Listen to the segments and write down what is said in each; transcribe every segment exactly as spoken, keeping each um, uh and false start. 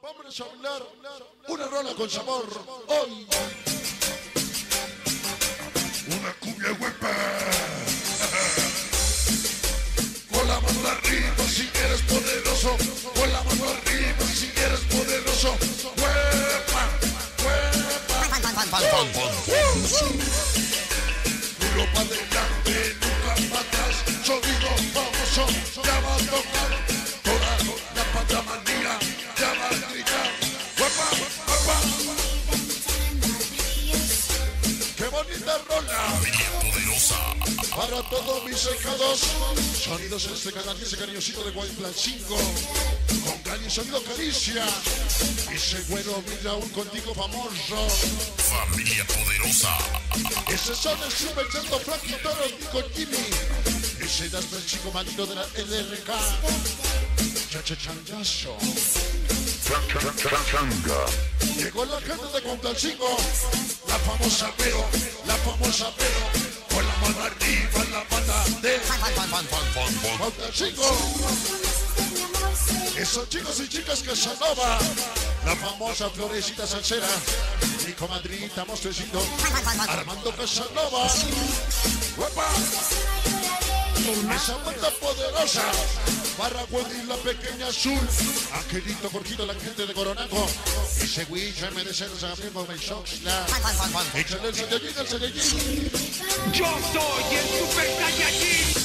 Vamos a hablar una rola con sabor hoy. Una cumbia huepa. Con la mano arriba si eres poderoso. Con la mano arriba si eres poderoso. Huepa, huepa. Duro para adelante, nunca para atrás. Sonido famoso, ya va a tocar. Toda la pantamanía ya va a gritar. Huepa, huepa. Qué bonita rola. Para todos mis secados, sonidos en este canal, ese cariñosito de Guayplan cinco, con calle sonido caricia, ese güero mira un contigo famoso, familia poderosa, ese son el super chato Frankie Toro, Nico Jimmy, ese das el chico maldito de la L R K, chacha changazo, changa. Llegó la gente de Guayplan cinco, la famosa Vero, la famosa Vero. Con la mano arriba, la banda de Guayplan cinco. Esos chicos y chicas Casanova, la famosa Florecita Salsera, mi comadrita Mostrecito, Armando Casanova. ¡Huepa! Esa banda poderosa, Barra Wendy, la pequeña azul, Angelito Jorgito, la gente de Coronaco, ese Wicha, M D C, los amigos de Shoxla, échale el Saiyajin, el Saiyajin. Yo soy el Super Saiyajin.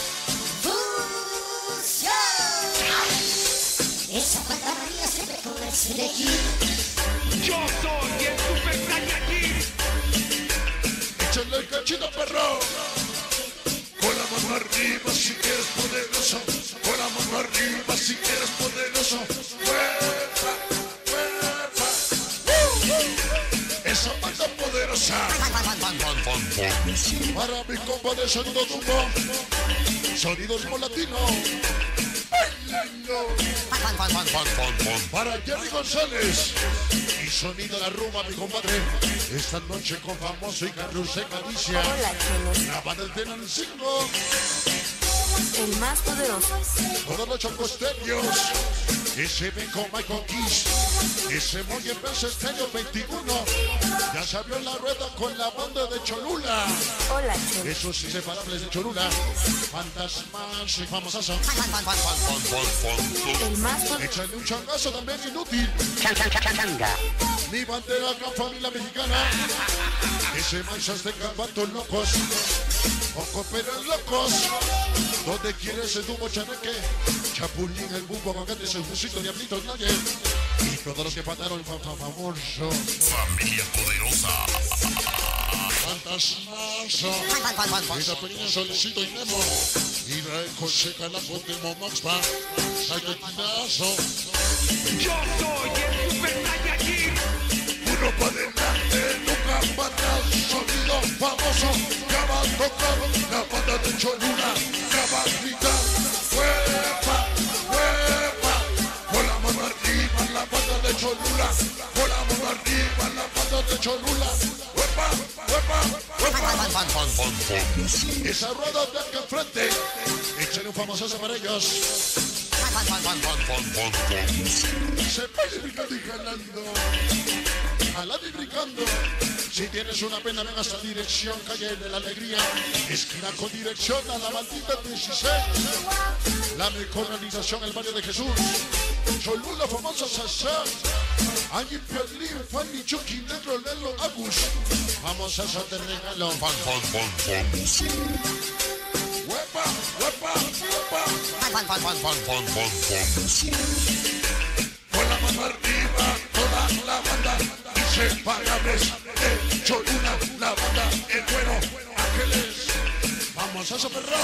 Esa pantalla se ve con el Saiyajin. Yo soy el Super Saiyajin. Échale el cachito, perro. Con la mano arriba si eres poderoso. Con la mano arriba si eres poderoso. ¡Huepa! ¡Huepa! Esa banda poderosa. Para mi compa de sonido Dumbo, sonido ritmo latino. Para Jerry González y sonido la rumba, mi compadre. Esta noche con famoso y Carrusel Caricia. La banda del Tenancingo. El más poderoso. Todos los chocosterios. Ese ven con Michael Kiss. Ese muy en vez estéreo veintiuno. Ya se abrió la rueda con la banda de Cholula. Hola, Chelo. Esos inseparables de Cholula. Fantasmas y famosas. El más poderoso. Échale un changazo también inútil. Changa. Mi bandera acá, familia mexicana. Ese manchas de cabatos locos. Ojo pero locos. Donde quiere ese Dumbo chaneque. Chapulín, el bumbo, aguacate, el fusito, diablito, nadie. Y todos los que faltaron el famoso. Familia poderosa. Fantasmazo. Y la pequeña Solecito y Nemo. Y la ecoseca, la Pokémon Maxpa. Saiyajinazo. Yo soy el Super Saiyajin. Uno para adelante, nunca para atrás. Sonido famoso, ya va a tocar. La banda de Cholula, ya va a gritar. ¡Huepa! ¡Huepa! Con la mano arriba, la banda de Cholula. Con la mano arriba, la banda de Cholula. ¡Huepa! ¡Huepa! ¡Huepa! Esa rueda de acá enfrente. Échale un famoso para ellos. Se pide brincando y jalando. Jalando y brincando. Si tienes una pena, ven a esta dirección, calle de la alegría. Esquina con dirección a la maldita dieciséis. La mejor realización, el barrio de Jesús. Cholula, famosa Sasha. Angie Piolín, Fanny, Chucky, Negro, Lelo, Agus. Vamos a hacerte regalo. ¡Huepa! ¡Huepa! ¡Huepa! Con la mano arriba, toda la banda. Inseparables de Cholula, la banda, el güero, Ángeles. Vamos a soperrar.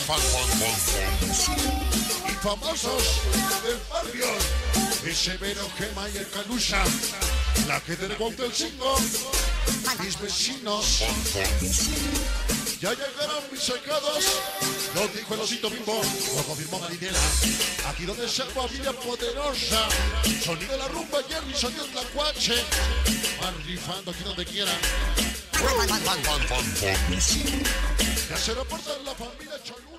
Y famosos del barrio. Ese Vero, Gema y el Calucha. La gente de Guayplan cinco. Mis vecinos. Ya llegaron mis secados. Lo dijo el osito Bimbo, lo confirmó Marinela. Aquí donde sea familia poderosa. Sonido de la rumba, Jerry, sonido de la cuache. Van rifando aquí donde quieran. Ya se reporta la familia Cholula.